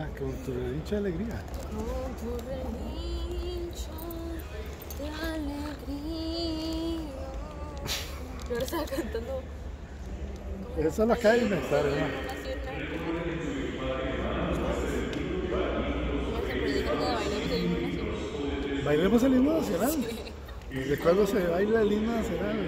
con tu relincho de alegría. Con tu relincho de alegría. Yo ahora estaba cantando. Eso lo acaba de inventar, ¿no? ¿Bailemos el himno nacional? ¿De cuándo se baila el himno nacional?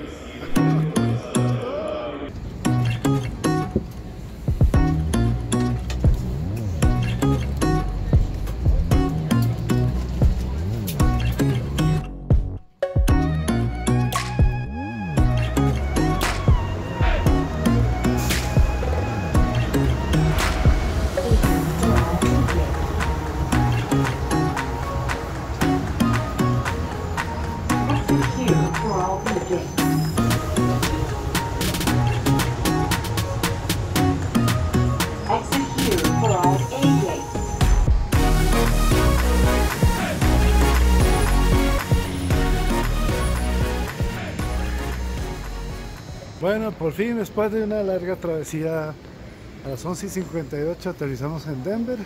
Bueno, por fin, después de una larga travesía, a las 11:58 aterrizamos en Denver.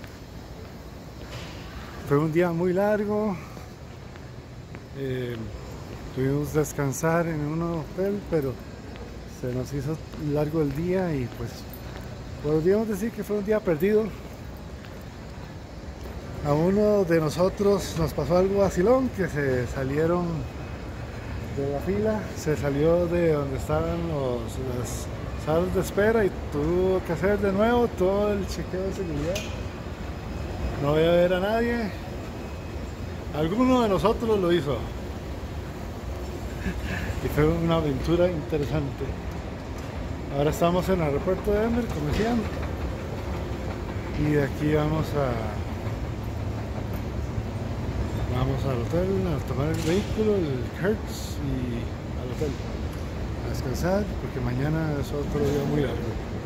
Fue un día muy largo. Tuvimos que descansar en un hotel, pero se nos hizo largo el día y pues podríamos decir que fue un día perdido. A uno de nosotros nos pasó algo vacilón, que se salieron de la fila, se salió de donde estaban las salas de espera y tuvo que hacer de nuevo todo el chequeo de seguridad. No voy a ver a nadie. Alguno de nosotros lo hizo y fue una aventura interesante. Ahora estamos en el aeropuerto de Denver, como decían, y de aquí vamos al hotel a tomar el vehículo, el Hertz, y al hotel a descansar porque mañana es otro día muy largo.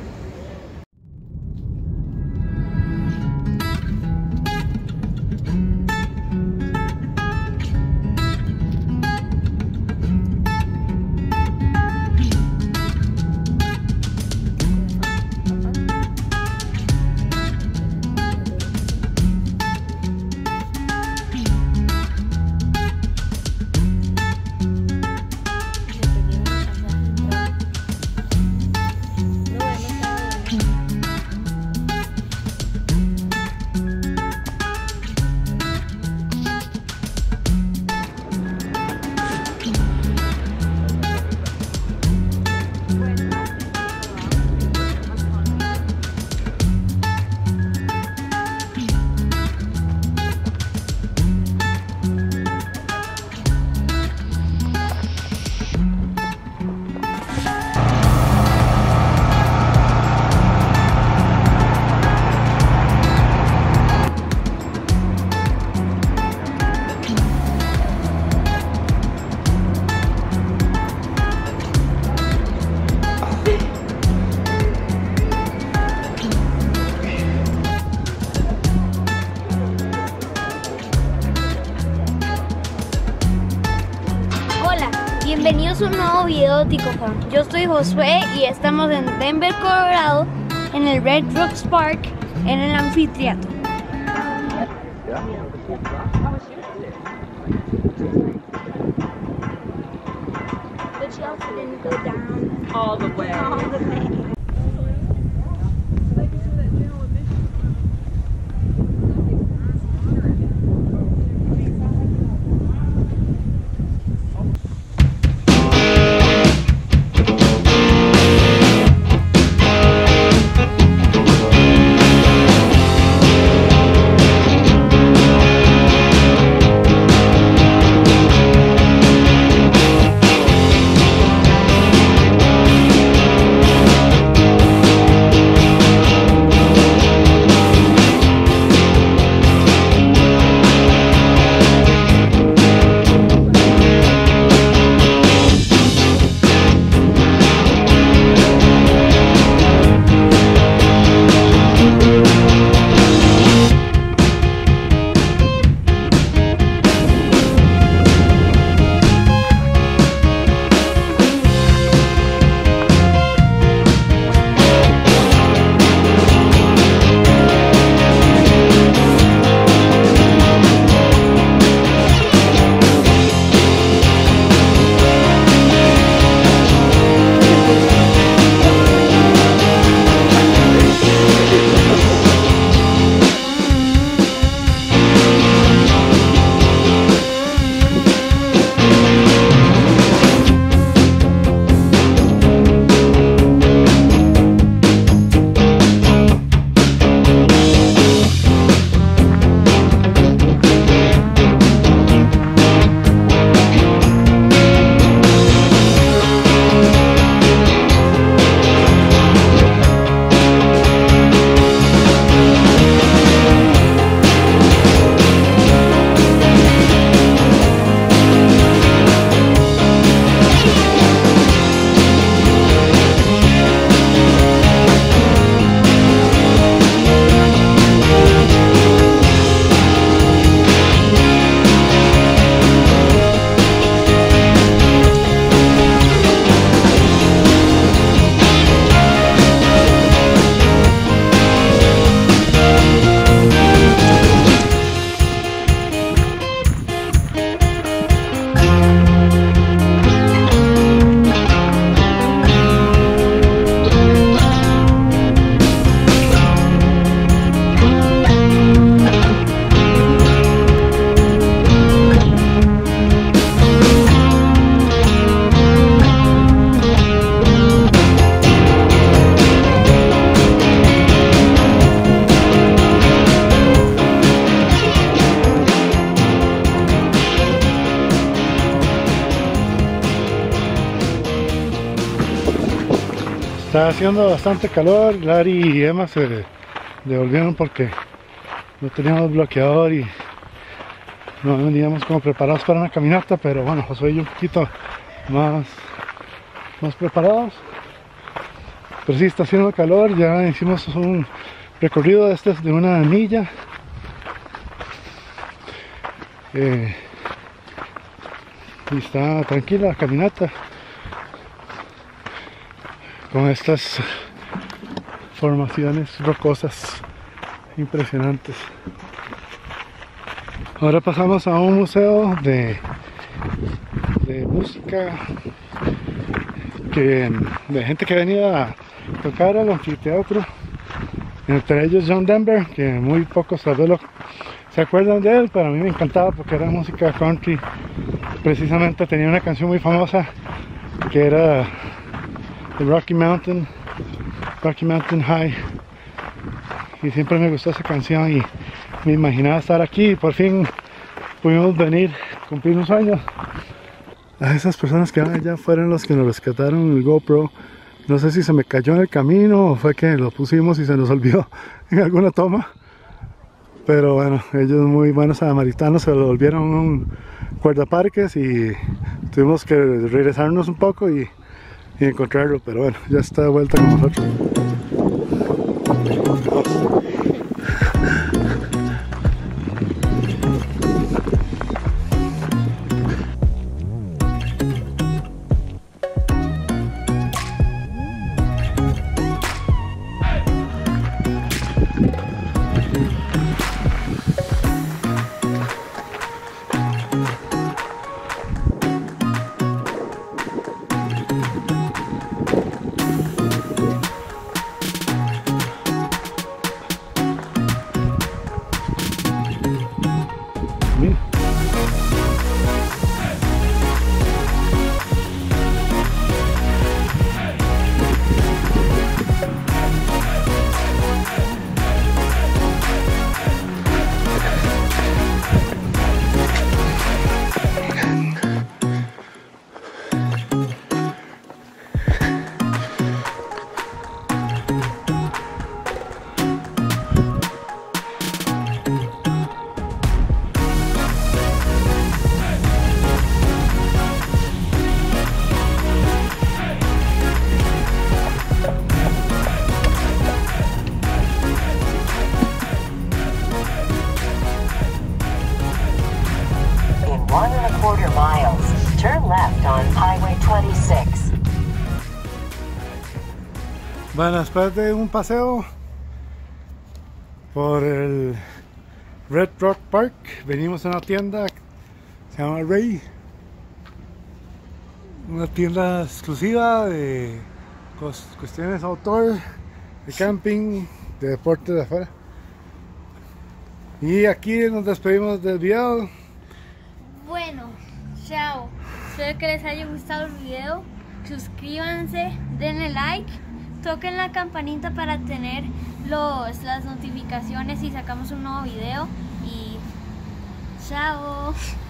Bienvenidos a un nuevo video de Ticofan. Yo soy Josué y estamos en Denver, Colorado, en el Red Rocks Park, en el anfiteatro. But she also didn't go down All the way. all the way. Está haciendo bastante calor. Larry y Emma se devolvieron porque no teníamos bloqueador y no veníamos como preparados para una caminata, pero bueno, Josué y yo un poquito más preparados. Pero sí, está haciendo calor. Ya hicimos un recorrido de una milla. Y está tranquila la caminata con estas formaciones rocosas impresionantes. Ahora pasamos a un museo de música de gente que venía a tocar al anfiteatro, entre ellos John Denver, que muy pocos tal vez se acuerdan de él, pero a mí me encantaba porque era música country. Precisamente tenía una canción muy famosa que era The Rocky Mountain High, y siempre me gustó esa canción y me imaginaba estar aquí y por fin pudimos venir, cumplir un sueño. A esas personas que van allá fueron los que nos rescataron el GoPro. No sé si se me cayó en el camino o fue que lo pusimos y se nos olvidó en alguna toma, pero bueno, ellos muy buenos samaritanos, se lo volvieron un guardaparques y tuvimos que regresarnos un poco y encontrarlo, pero bueno, ya está de vuelta con nosotros. Bueno, después de un paseo por el Red Rock Park, venimos a una tienda que se llama Ray, una tienda exclusiva de cuestiones outdoor, de camping, de deporte de afuera. Y aquí nos despedimos del video. Bueno, chao. Espero que les haya gustado el video. Suscríbanse, denle like, toquen la campanita para tener las notificaciones si sacamos un nuevo video. Y chao.